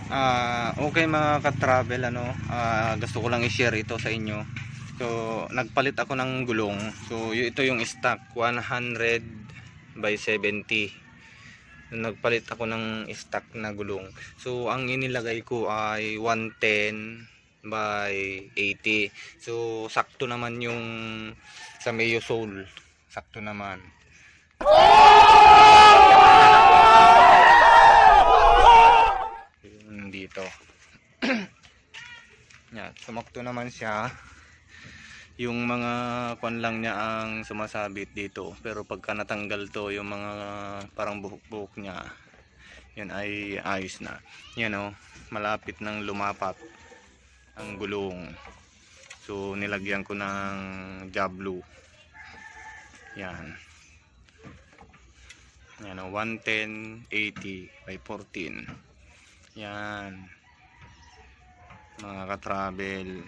Okay mga ka-travel, gusto ko lang i-share ito sa inyo. So nagpalit ako ng gulong. So ito yung stock 100 by 70. Nagpalit ako ng stock na gulong. So ang inilagay ko ay 110 by 80. So sakto naman yung sa Meo Soul. Sakto naman. Yun dito. Yan, sumakto naman siya. Yung mga kwan lang niya ang sumasabit dito, pero pagka natanggal to, yung mga parang buhok-buhok niya, yan ay ayos na. Yan malapit nang lumapat ang gulong. So nilagyan ko ng Jablo. Yan. Yan 110 80 by 14. Yan. Mga ka-travel.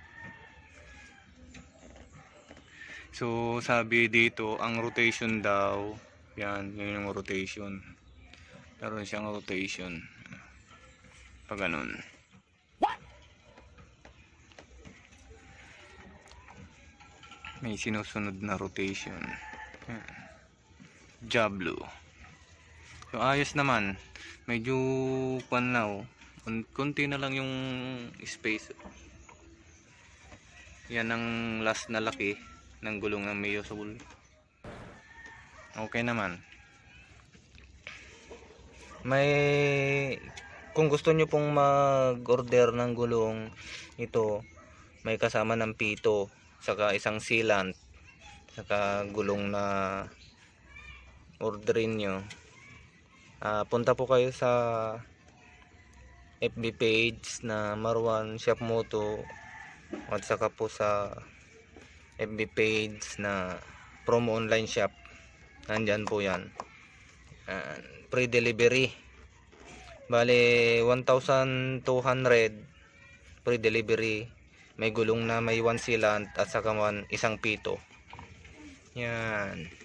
So sabi dito ang rotation daw, yan, yun yung rotation. Meron siyang rotation. Pag ganun. May sinusunod na rotation. Jablo. So ayos naman. Medyo kwan na konti na lang yung space. Yan ang last na laki ng gulong ng Meo Soul. Okay naman. Kung gusto nyo pong mag-order ng gulong, ito may kasama ng pito, saka isang sealant, saka gulong na orderin nyo. Punta po kayo sa FB page na Marwan Shop Moto, at saka po sa FB page na Promo Online Shop. Nandyan po yan. Free delivery. Bale 1,200 free delivery. May gulong na may 1 sealant at saka isang pito. Yan.